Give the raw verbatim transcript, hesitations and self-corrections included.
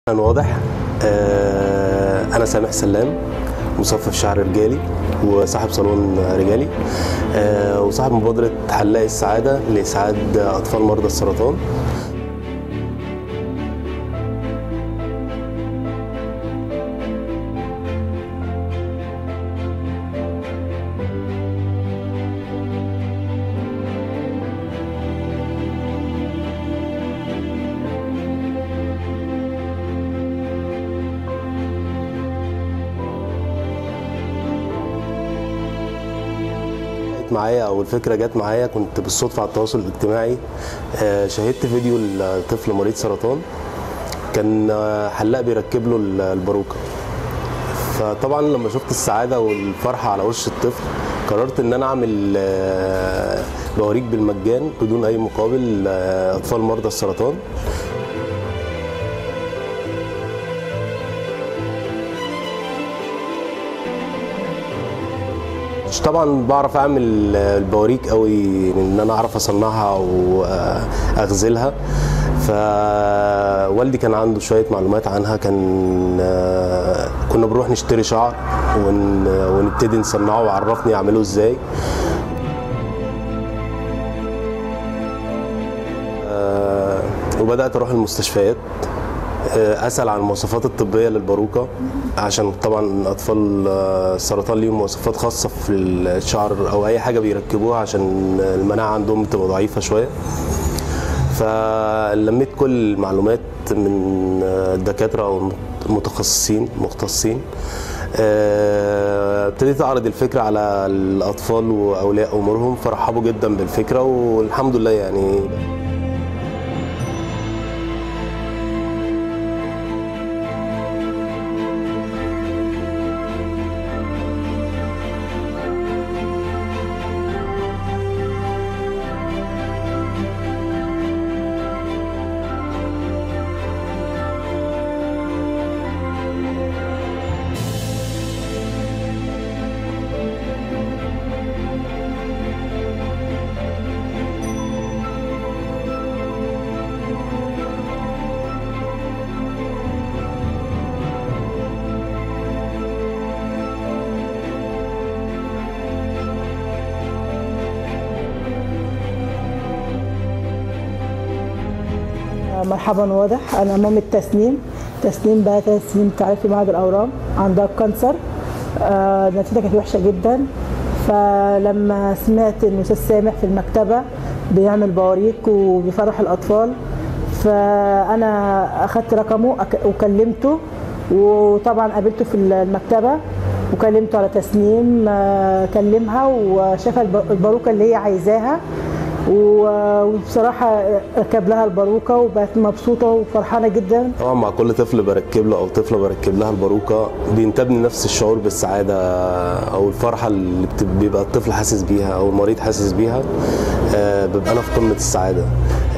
واضح. آه، أنا سامح سلام، مصفف شعر رجالي وصاحب صالون رجالي، آه، وصاحب مبادرة حلاق السعادة لإسعاد أطفال مرضى السرطان. معايا او الفكره جت معايا، كنت بالصدفه على التواصل الاجتماعي شاهدت فيديو لطفل مريض سرطان، كان حلاق بيركب له الباروكه. فطبعا لما شفت السعاده والفرحه على وش الطفل قررت ان انا اعمل بوريك بالمجان بدون اي مقابل اطفال مرضى السرطان. مش طبعا بعرف اعمل البواريك قوي ان انا اعرف اصنعها او اغزلها، فوالدي كان عنده شويه معلومات عنها. كان كنا بنروح نشتري شعر ونبتدي نصنعه وعرفني اعمله ازاي. وبدات اروح المستشفيات اسال عن المواصفات الطبيه للباروكه، عشان طبعا اطفال السرطان ليهم مواصفات خاصه في الشعر او اي حاجه بيركبوها عشان المناعه عندهم بتبقى ضعيفه شويه. فلميت كل المعلومات من الدكاتره او المتخصصين مختصين، ابتديت اعرض الفكره على الاطفال واولياء امورهم، فرحبوا جدا بالفكره والحمد لله. يعني مرحبا. واضح انا مامة تسنيم. تسنيم بقى ثلاث سنين بتعالج في معهد الاورام، عندها كانسر. آه نتيجتها كانت وحشه جدا، فلما سمعت ان استاذ سامح في المكتبه بيعمل بواريك وبيفرح الاطفال، فانا اخدت رقمه وكلمته، وطبعا قابلته في المكتبه وكلمته على تسنيم. آه كلمها وشاف الباروكه اللي هي عايزاها، وبصراحه ركب لها الباروكه وبقت مبسوطه وفرحانه جدا. طبعا مع كل طفل بركب له او طفله بركب لها الباروكه بينتابني نفس الشعور بالسعاده او الفرحه اللي بيبقى الطفل حاسس بيها او المريض حاسس بيها، ببقى انا في قمه السعاده.